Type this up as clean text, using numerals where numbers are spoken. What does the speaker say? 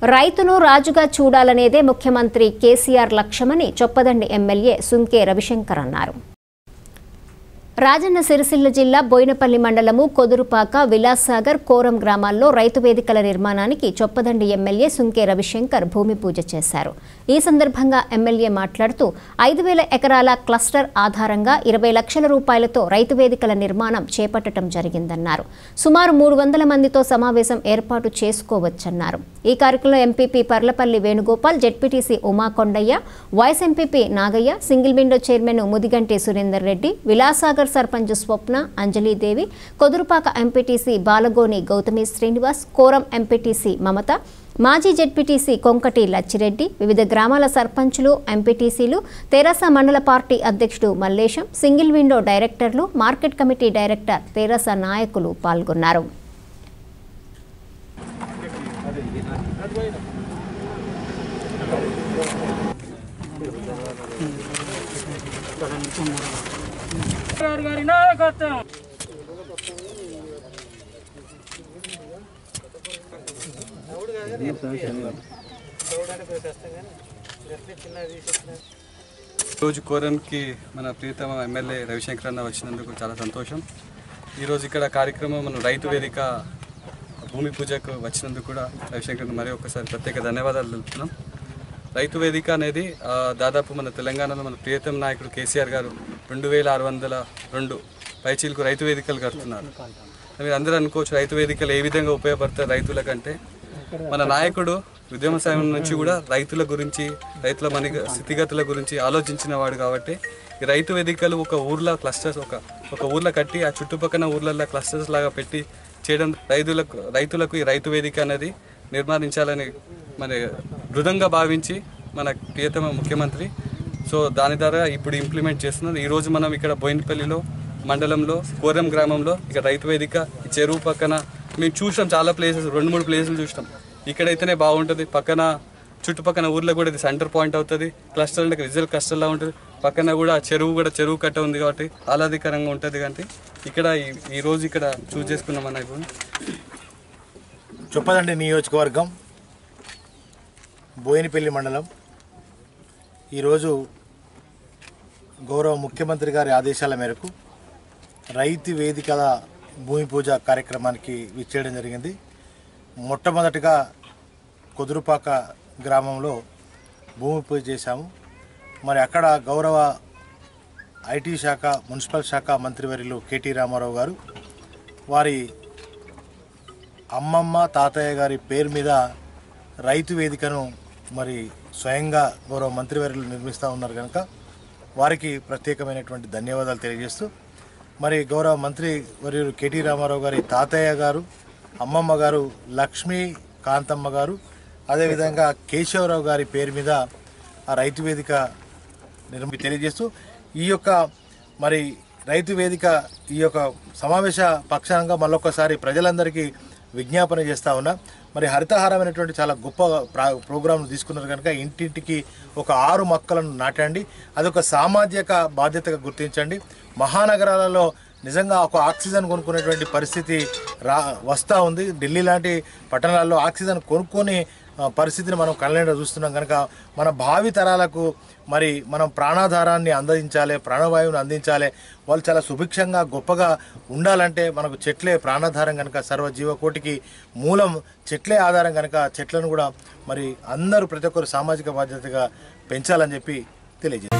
రైతును రాజుగా చూడాలనేదే ముఖ్యమంత్రి కేసీఆర్ లక్ష్యమని చొప్పదండి ఎమ్మెల్యే సుంకే రవిశంకర్ అన్నారు. రాజన్న సిరిసిల్ల జిల్లా బోయినపల్లి మండలము కొదురుపాక విలాసాగర్ కోరం గ్రామాల్లో రైతు వేదికల నిర్మాణానికి చొప్పదండి ఎమ్మెల్యే సుంకే రవిశంకర్ భూమి పూజ చేశారు. ఈ సందర్భంగా ఎమ్మెల్యే మాట్లాడుతూ 5,000 ఎకరాల క్లస్టర్ ఆధారంగా 20 లక్షల రూపాయలతో రైతు వేదికల నిర్మాణం చేపట్టడం జరిగిందన్నారు. సుమారు 300 మందితో సమావేశం ఏర్పాటు చేసుకోవచ్చన్నారు. ఈ కార్యక్రమంలో MPP Parlapalli Venugopal, ZPTC Umakondaiah, vice MPP Nagaiah, single window chairman Mudiganti Surender Reddy, Vilasagar sarpanch Swapna, Anjalidevi, Koduripaka MPTC Balagoni Gautami Srinivas, Koram MPTC Mamata, మాజీ జెడ్పీటీసీ కొంకటి లచ్చిరెడ్డి, వివిధ గ్రామాల సర్పంచులు, ఎంపీటీసీలు, తెరాస మండల పార్టీ అధ్యక్షుడు మల్లేశం, సింగిల్ విండో డైరెక్టర్లు, మార్కెట్ కమిటీ డైరెక్టర్ తెరాస నాయకులు పాల్గొన్నారు. రోజు కోరంకి మన ప్రియతమ ఎమ్మెల్యే రవిశంకర్ అన్న వచ్చినందుకు చాలా సంతోషం. ఈరోజు ఇక్కడ కార్యక్రమం మనం రైతు వేదిక భూమి పూజకు వచ్చినందుకు కూడా రవిశంకర్ మరి ఒకసారి ప్రత్యేక ధన్యవాదాలు తెలుపుతున్నాం. రైతు వేదిక అనేది దాదాపు మన తెలంగాణలో మన ప్రియతమ నాయకుడు కేసీఆర్ గారు 2602 పైచీలకు రైతు వేదికలు కడుతున్నారు. మీరు అందరూ అనుకోవచ్చు రైతు వేదికలు ఏ విధంగా ఉపయోగపడతాయి రైతులకంటే. మన నాయకుడు ఉద్యమ సమయం నుంచి కూడా రైతుల గురించి, రైతుల స్థితిగతుల గురించి ఆలోచించిన వాడు కాబట్టి ఈ రైతు వేదికలు ఒక ఊర్లో క్లస్టర్స్ ఒక ఊర్లో కట్టి ఆ చుట్టుపక్కల ఊర్లలో క్లస్టర్స్ లాగా పెట్టి చేయడం రైతులకు ఈ రైతు వేదిక అనేది నిర్మాణించాలని మరి దృఢంగా భావించి మన ప్రియతమ ముఖ్యమంత్రి దాని ద్వారా ఇప్పుడు ఇంప్లిమెంట్ చేస్తున్నారు. ఈరోజు మనం ఇక్కడ బోయినపల్లిలో మండలంలో కోరం గ్రామంలో ఇక రైతు వేదిక చెరువు పక్కన మేము చూసాం, చాలా ప్లేసెస్ 2-3 ప్లేసులు చూసినాం. ఇక్కడైతేనే బాగుంటుంది, పక్కన చుట్టుపక్కల ఊర్లో కూడా ఇది సెంటర్ పాయింట్ అవుతుంది, క్లస్టర్ అంటే రిజల్ట్ క్లస్టర్లా ఉంటుంది, పక్కన కూడా చెరువు కట్ట ఉంది కాబట్టి ఆహ్లాదకరంగా ఉంటుంది. కాబట్టి ఇక్కడ ఈరోజు ఇక్కడ చూస్ చేసుకున్నాం అన్న. ఇప్పుడు చొప్పదండి నియోజకవర్గం బోయినపల్లి మండలం ఈరోజు గౌరవ ముఖ్యమంత్రి గారి ఆదేశాల మేరకు రైతు వేదికల భూమి పూజ కార్యక్రమానికి విచ్చేయడం జరిగింది. మొట్టమొదటిగా కొదురుపాక గ్రామంలో భూమి పూజ చేశాము. మరి అక్కడ గౌరవ ఐటీ శాఖ మున్సిపల్ శాఖ మంత్రివర్యులు కేటీ రామారావు గారు వారి అమ్మమ్మ తాతయ్య గారి పేరు మీద రైతు వేదికను మరి స్వయంగా గౌరవ మంత్రివర్యులు నిర్మిస్తూ ఉన్నారు కనుక వారికి ప్రత్యేకమైనటువంటి ధన్యవాదాలు తెలియజేస్తూ, మరి గౌరవ మంత్రి వర్యులు కేటీ రామారావు గారి తాతయ్య గారు, అమ్మమ్మ గారు లక్ష్మీ కాంతమ్మ గారు, అదేవిధంగా కేశవరావు గారి పేరు మీద ఆ రైతు వేదిక తెలియజేస్తూ ఈ యొక్క మరి రైతు వేదిక ఈ యొక్క సమావేశ పక్షంగా మళ్ళొక్కసారి ప్రజలందరికీ విజ్ఞాపన చేస్తూ ఉన్నా. మరి హరితహారం అనేటువంటి చాలా గొప్ప ప్రోగ్రాంలు తీసుకున్నారు కనుక ఇంటింటికి ఒక 6 మొక్కలను నాటండి. అదొక సామాజిక బాధ్యతగా గుర్తించండి. మహానగరాలలో నిజంగా ఒక ఆక్సిజన్ కొనుక్కునేటువంటి పరిస్థితి వస్తూ ఉంది. ఢిల్లీ లాంటి పట్టణాల్లో ఆక్సిజన్ కొనుక్కొని పరిస్థితిని మనం కళ్ళెండా చూస్తున్నాం కనుక మన భావి తరాలకు మరి మనం ప్రాణాధారాన్ని అందించాలి, ప్రాణవాయువుని అందించాలి. వాళ్ళు చాలా సుభిక్షంగా గొప్పగా ఉండాలంటే మనకు చెట్లే ప్రాణాధారం కనుక, సర్వజీవకోటికి మూలం చెట్లే ఆధారం కనుక చెట్లను కూడా మరి అందరూ ప్రతి ఒక్కరు సామాజిక బాధ్యతగా పెంచాలని చెప్పి తెలియజేస్తారు.